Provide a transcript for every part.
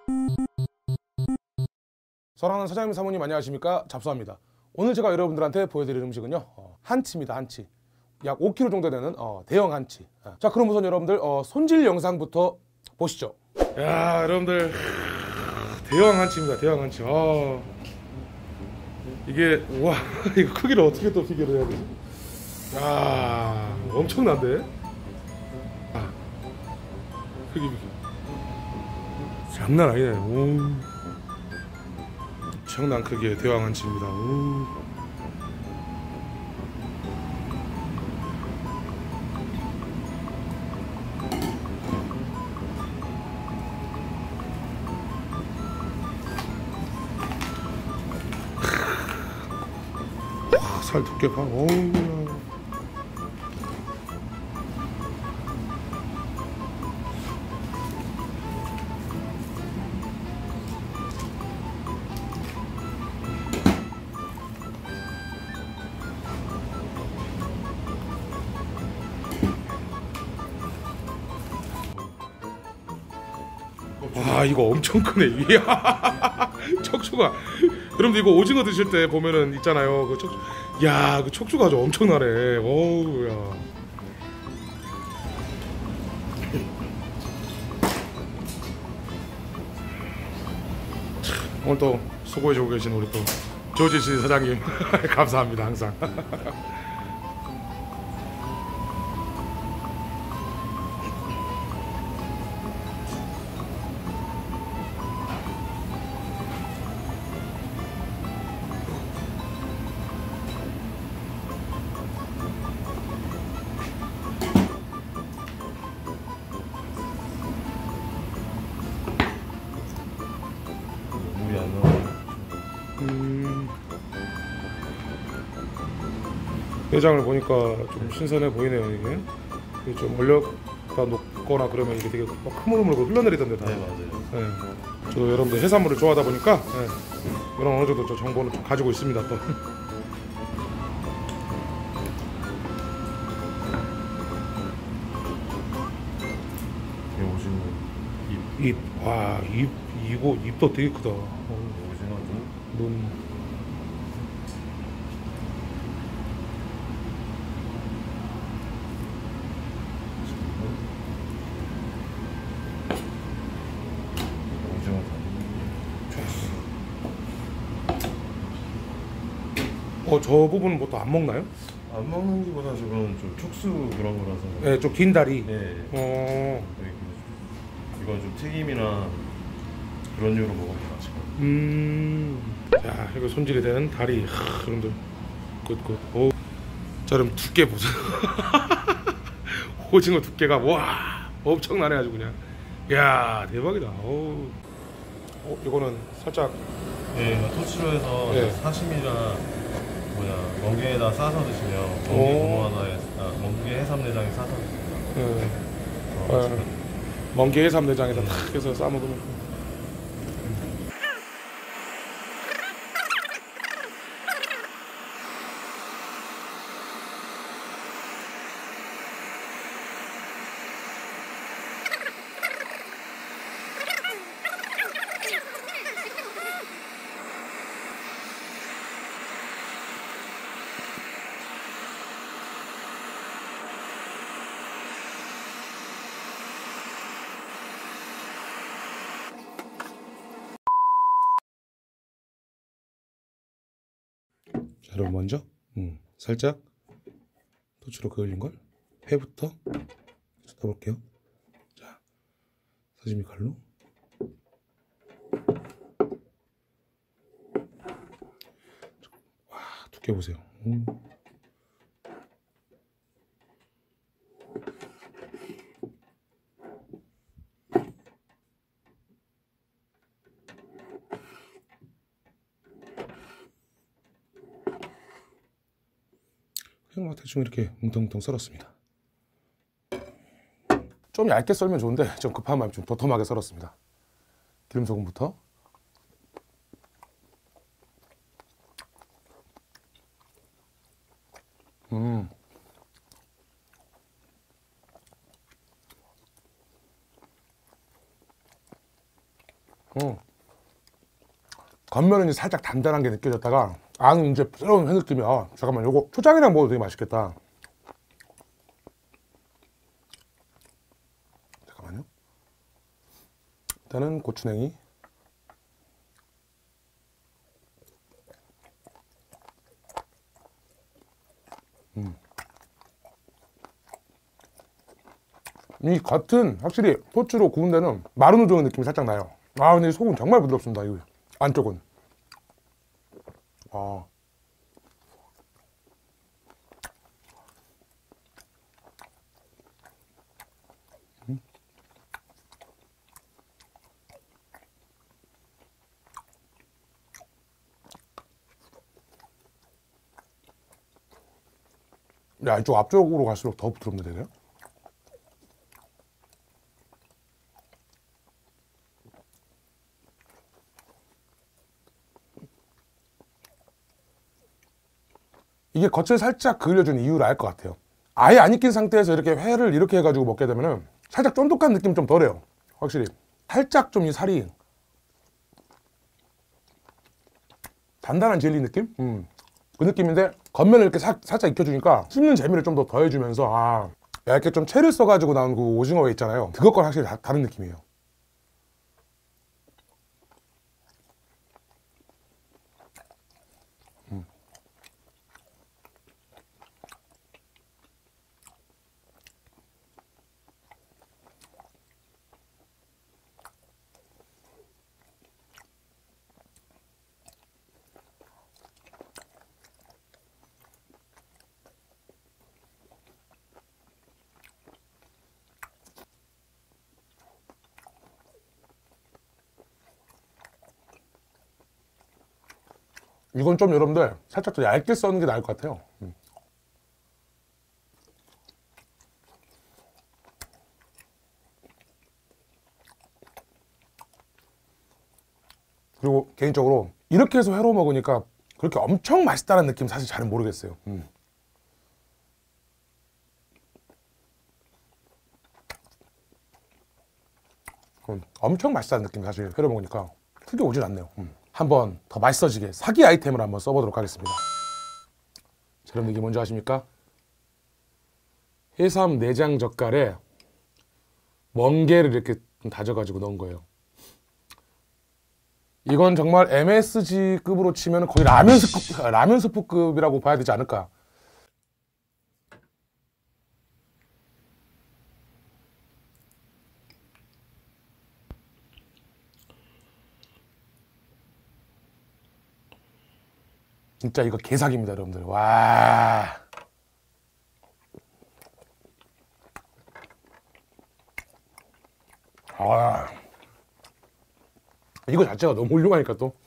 사랑하는 사장님 사모님 안녕하십니까. 잡수합니다. 오늘 제가 여러분들한테 보여드릴 음식은요 한치입니다. 한치 약 5kg 정도 되는 대형 한치. 자 그럼 우선 여러분들 손질 영상부터 보시죠. 야 여러분들 대형 한치입니다. 대형 한치. 이게 와 이거 크기를 어떻게 또 비교를 해야 되지? 야 엄청난데? 크기 비교 장난 아니네. 오. 엄청난 크기의 대왕 한치입니다. 오. 와, 살 두께 봐. 오우야. 와 이거 엄청 크네. 이야 척추가 여러분들 이거 오징어 드실 때 보면은 있잖아요 그 척추. 야 그 척추가 아주 엄청나네. 어우야. 오늘 또 수고해주고 계신 우리 또 조지씨 사장님 감사합니다 항상. 내장을 보니까 좀 신선해 보이네요. 이게 좀 얼렸다 녹거나 그러면 이게 되게 막 흐물흐물 흘러내리던데 다. 네 맞아요. 네. 저도 여러분들 해산물을 좋아하다 보니까 네. 이런 어느 정도 저 정보는 좀 가지고 있습니다 또. 오징어 입, 와, 이거 입도 되게 크다. 오징어 눈. 오징어 저 부분은 뭐 또 안 먹나요? 안 먹는 기보다 저건 좀 촉수 그런 거라서. 네, 좀 긴 다리. 네. 이건 좀 튀김이나 그런 류로 먹으면 맛있거든요. 자, 이거 손질이 된 다리. 여러분들 굿. 오. 자, 그럼 두께 보세요. 오징어 두께가 와 엄청나네 아주 그냥. 야 대박이다. 오. 이거는 살짝. 네, 토치로 해서 네. 사시미나 멍게에다 싸서 드시면 멍게 고무하나에 멍게 해삼내장에 싸서 드시면. 네. 멍게 해삼내장에다 탁 해서 싸 먹으면. 자, 여러분 먼저 살짝 토치로 그을린 걸 회부터 떠볼게요. 자, 사시미 칼로. 와, 두께 보세요. 그냥 막 대충 이렇게 뭉텅뭉텅 썰었습니다. 좀 얇게 썰면 좋은데 좀 급한 마음에 좀 도톰하게 썰었습니다. 기름 소금부터. 겉면은 이제 살짝 단단한 게 느껴졌다가 안은 이제 부드러운 회 느낌이. 잠깐만, 요거 초장이랑 먹어도 되게 맛있겠다. 잠깐만요. 일단은 고추냉이. 이 겉은 확실히 토치로 구운 데는 마른 우동의 느낌이 살짝 나요. 근데 이 속은 정말 부드럽습니다. 이 안쪽은. 야, 이쪽 앞쪽으로 갈수록 더 부드럽네, 되게. 이게 겉을 살짝 그을려준 이유를 알 것 같아요. 아예 안 익힌 상태에서 이렇게 회를 이렇게 해가지고 먹게 되면은 살짝 쫀득한 느낌 좀 덜해요. 확실히 살짝 좀 이 살이 단단한 젤리 느낌? 그 느낌인데 겉면을 이렇게 살짝 익혀주니까 씹는 재미를 좀 더 더해주면서 얇게 좀 채를 써가지고 나온 그 오징어 회 있잖아요. 그것과 확실히 다른 느낌이에요. 이건 좀 여러분들 살짝 더 얇게 써는 게 나을 것 같아요. 그리고 개인적으로 이렇게 해서 회로 먹으니까 그렇게 엄청 맛있다는 느낌 사실 잘은 모르겠어요. 엄청 맛있다는 느낌 사실 회로 먹으니까 크게 오질 않네요. 한번 더 맛있어지게 사기 아이템을 한번 써보도록 하겠습니다. 자, 여러분 이게 뭔지 아십니까? 해삼 내장 젓갈에 멍게를 이렇게 다져가지고 넣은 거예요. 이건 정말 MSG급으로 치면 거의 라면 스프급이라고 봐야 되지 않을까. 진짜 이거 개사기입니다, 여러분들. 와. 이거 자체가 너무 훌륭하니까 또.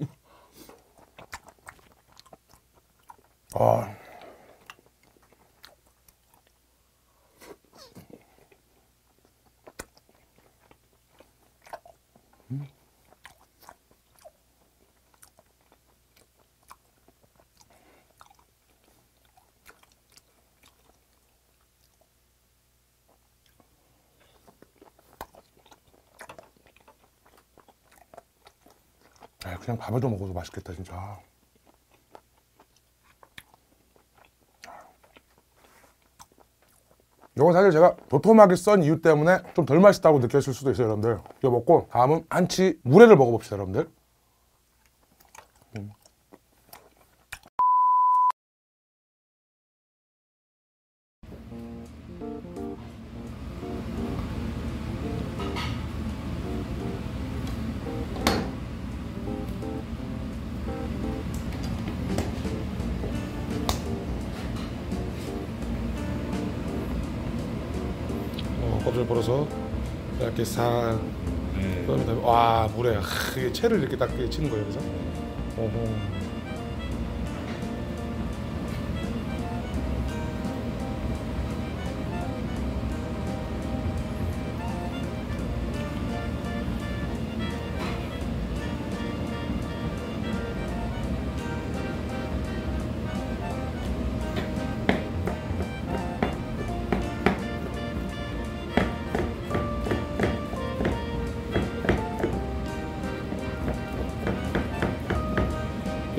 그냥 밥을 좀 먹어도 맛있겠다 진짜. 이건 사실 제가 도톰하게 썬 이유 때문에 좀 덜 맛있다고 느꼈을 수도 있어요, 여러분들. 이거 먹고 다음은 한치 물회를 먹어봅시다, 여러분들. 껍질 벌어서 이렇게 싹. 그다음에 와, 물에 이게 채를 이렇게 딱 치는 거예요, 그래서.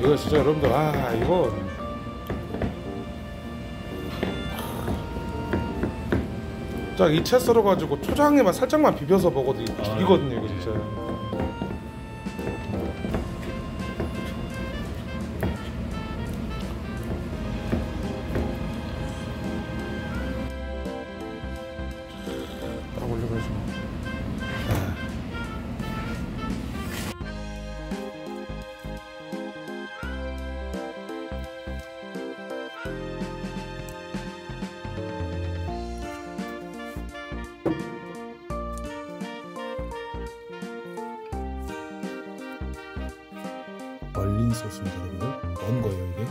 이거 진짜 여러분들 이거 자, 이 채 썰어가지고 초장에만 살짝만 비벼서 먹어도 이거 죽이거든요, 이거 진짜. 딱 올려가지고. 얼린 소스입니다, 여러분들. 넣은 거예요, 이게.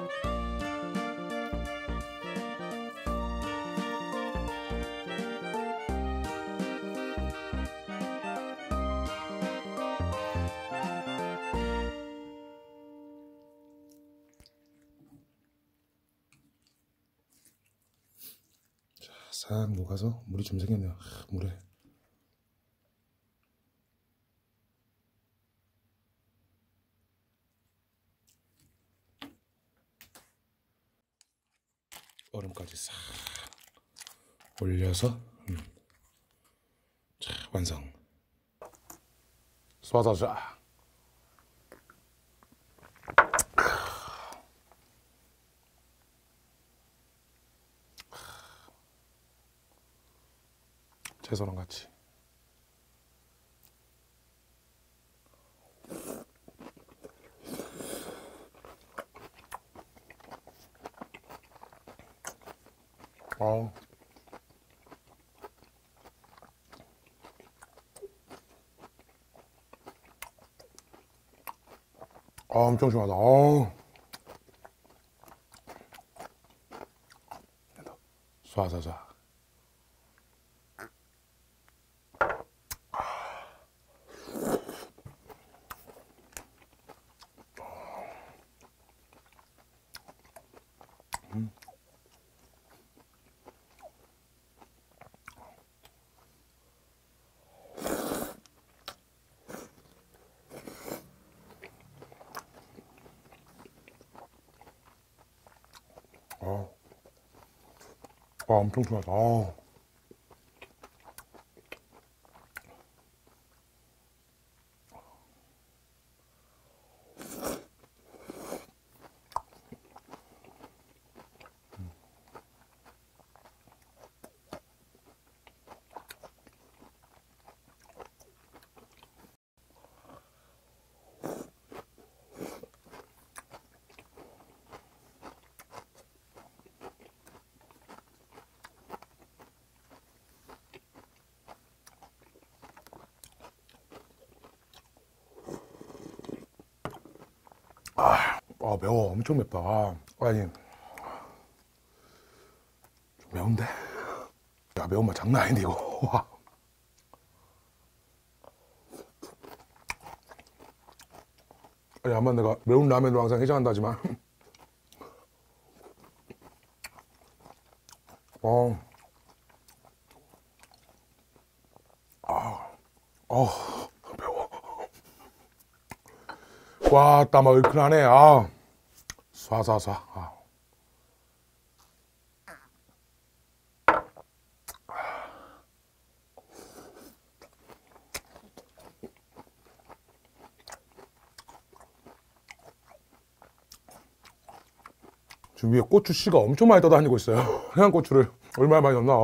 자, 싹 녹아서 물이 좀 생겼네요. 물에. 얼음까지 싹 올려서 자, 완성. 쏴자자. 채소랑 같이. 엄청 시원하다. 쏴자자. 엄청 시원하다. 매워. 엄청 맵다. 아니, 좀 매운데? 야, 매운맛 장난 아닌데, 이거. 와. 아니, 아마 내가 매운 라면으로 항상 해장한다 하지만. 매워. 와, 땀 얼큰하네. 쏴쏴쏴. 지금 위에 고추 씨가 엄청 많이 떠다니고 있어요. 하얀 고추를 얼마나 많이 넣나.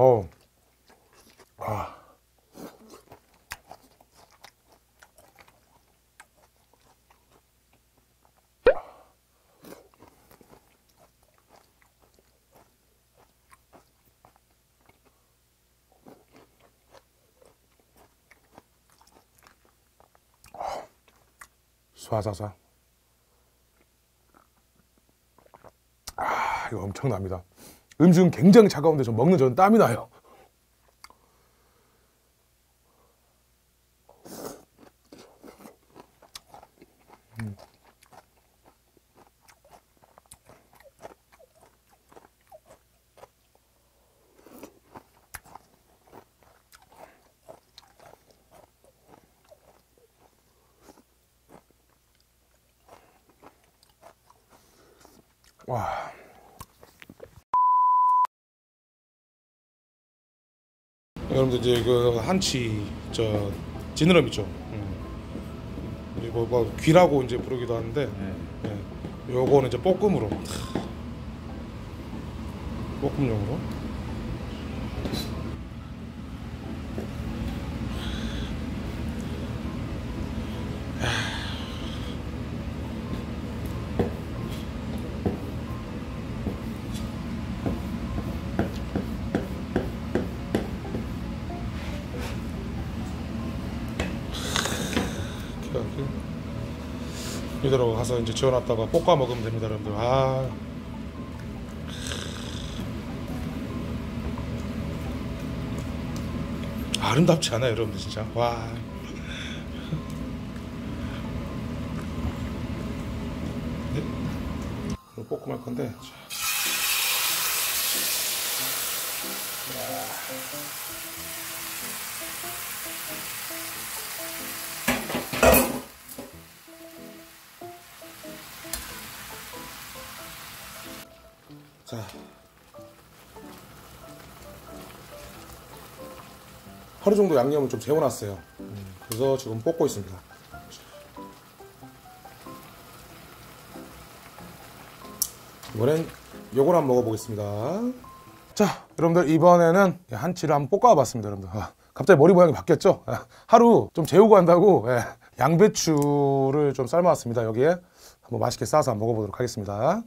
쏴쏴쏴. 이거 엄청납니다. 음식은 굉장히 차가운데 저 먹는 저는 땀이 나요. 와. 여러분들 이제 그 한치 저 지느러미 있죠. 그리고 뭐 귀라고 이제 부르기도 하는데, 예. 요거는 이제 볶음으로, 볶음용으로. 이대로 가서 이제 지어놨다가 볶아 먹으면 됩니다, 여러분들. 아, 아름답지 않아요, 여러분들 진짜. 와. 네. 볶음 할 건데. 자, 하루 정도 양념을 좀 재워놨어요. 그래서 지금 볶고 있습니다. 이번엔 요걸 한번 먹어보겠습니다. 자, 여러분들 이번에는 한치를 한번 볶아봤습니다. 여러분들 갑자기 머리 모양이 바뀌었죠? 하루 좀 재우고 한다고 양배추를 좀 삶아왔습니다. 여기에 한번 맛있게 싸서 한번 먹어보도록 하겠습니다.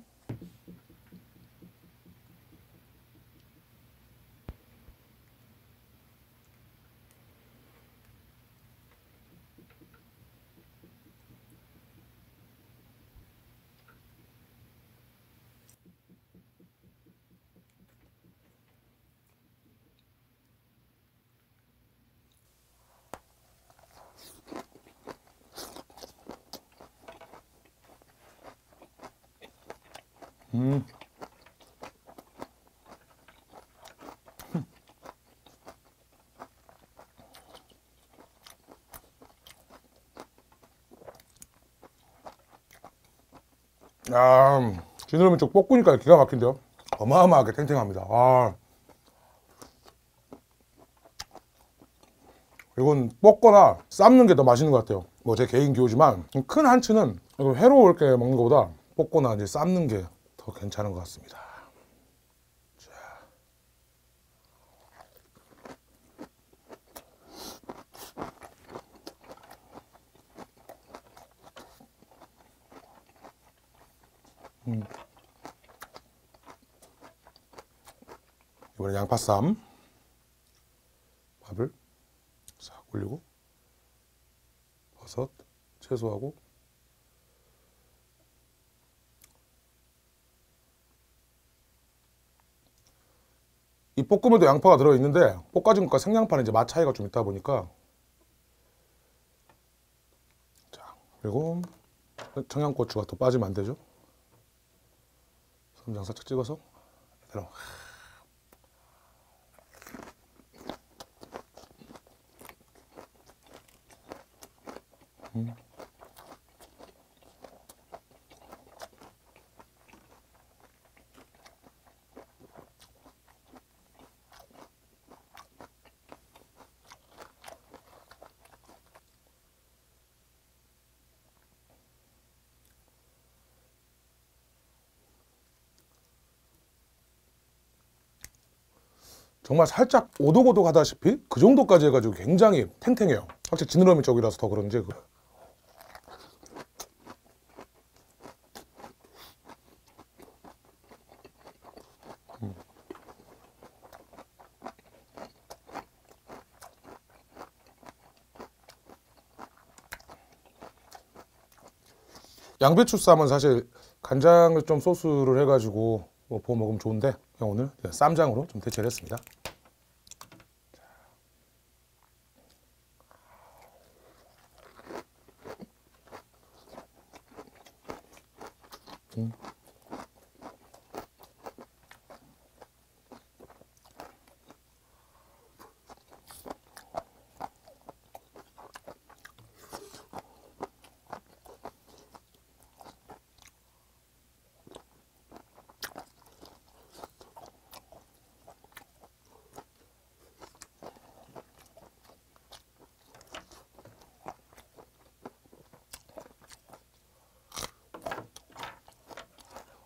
지느러미 쪽 볶으니까 기가 막힌데요. 어마어마하게 탱탱합니다. 이건 볶거나 삶는 게 더 맛있는 것 같아요. 뭐 제 개인 기호지만 큰 한치는 회로 이렇게 먹는 것보다 볶거나 이제 삶는 게 더 괜찮은 것 같습니다. 자. 이번에 양파쌈 밥을 싹 올리고 버섯, 채소하고 이 볶음에도 양파가 들어있는데 볶아진 것과 생양파는 이제 맛 차이가 좀 있다 보니까 자, 그리고 청양고추가 또 빠지면 안 되죠. 쌈장 살짝 찍어서 이대로 정말 살짝 오독오독하다시피 그 정도까지 해가지고 굉장히 탱탱해요. 확실히 지느러미 쪽이라서 더 그런지. 양배추 쌈은 사실 간장을 좀 소스를 해가지고 뭐 부어 먹으면 좋은데 그냥 오늘 쌈장으로 좀 대체를 했습니다.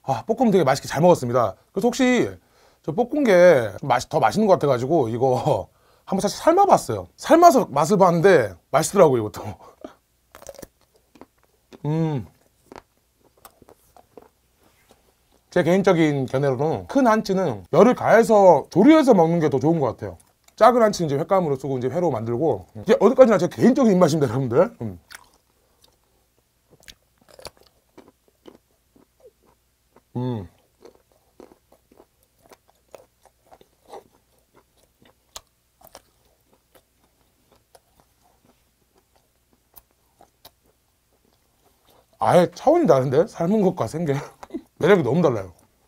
볶음 되게 맛있게 잘 먹었습니다. 그래서 혹시 저 볶은 게 좀 더 맛있는 것 같아가지고 이거 한번 사실 삶아봤어요. 삶아서 맛을 봤는데 맛있더라고요, 이것도. 제 개인적인 견해로는 큰 한치는 열을 가해서 조리해서 먹는 게 더 좋은 것 같아요. 작은 한치는 이제 횟감으로 쓰고 이제 회로 만들고 이게 어디까지나 제 개인적인 입맛입니다, 여러분들. 아예 차원이 다른데? 삶은 것과 생게 매력이 너무 달라요.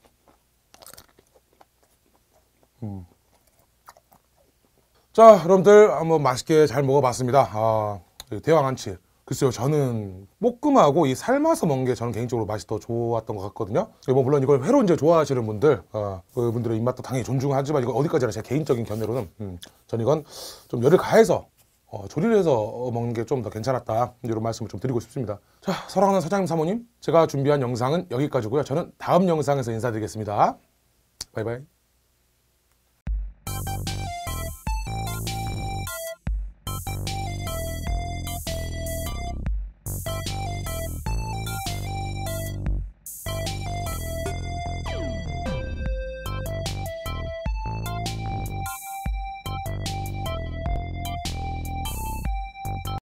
자, 여러분들 한번 맛있게 잘 먹어봤습니다. 대왕 한치. 글쎄요, 저는 볶음하고 이 삶아서 먹는 게 저는 개인적으로 맛이 더 좋았던 것 같거든요. 뭐 물론 이걸 회로 이제 좋아하시는 분들, 그분들의 입맛도 당연히 존중하지만 이거 어디까지나 제 개인적인 견해로는 저는 이건 좀 열을 가해서 조리를 해서 먹는 게 좀 더 괜찮았다, 이런 말씀을 좀 드리고 싶습니다. 자, 사랑하는 사장님 사모님, 제가 준비한 영상은 여기까지고요. 저는 다음 영상에서 인사드리겠습니다. 바이바이.